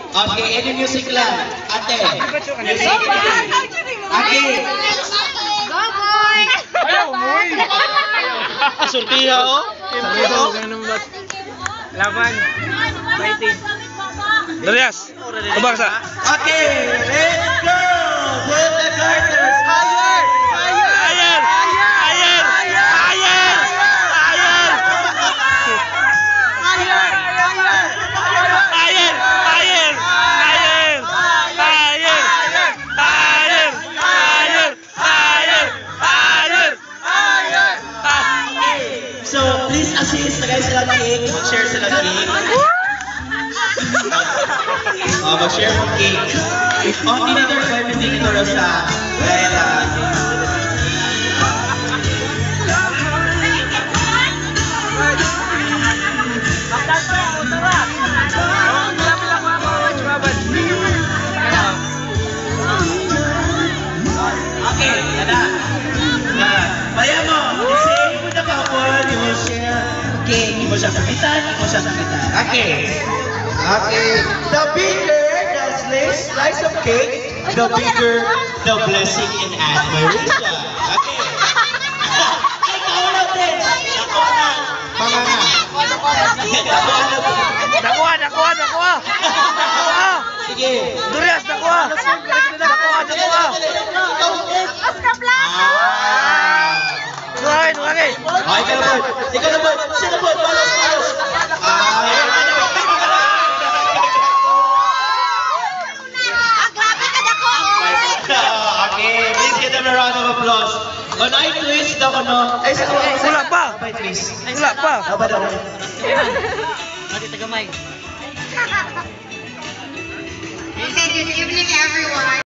Okay, any music lang. Ate. Music. Ate. Go boy! Ayaw, boy! Sultiya, oh. Laban. Fighting. Darias, kabaksa. Okay, let's go. With the garters. Higher. Higher! Higher! Higher! Higher! Higher! Higher! Higher! Higher! Higher! Higher! So, please assist na guys sila ng cake. Mag-share sila ng cake. Mag-share ng cake. Tinator ko yung tinator sa dahil okay, tada. Paya mo, isip mo na couple, you will share cake. Hindi mo siya sakitan, Okay. Okay. The bigger the slice of cake, the bigger the blessing and admiration. Okay. Ikaw natin. Ako na. Mga na. Nakuha! Sige. Darias, nakuha! Oscar Plaza! Dugay! Ay, ikaw na boy. Siya na boy. Balos. Ang grabe ka na ko! Okay, please give them a round of applause. On I twist ako no. Ay, Wala pa! Sabay twist. Wala pa! Sabay daw. Good evening, everyone.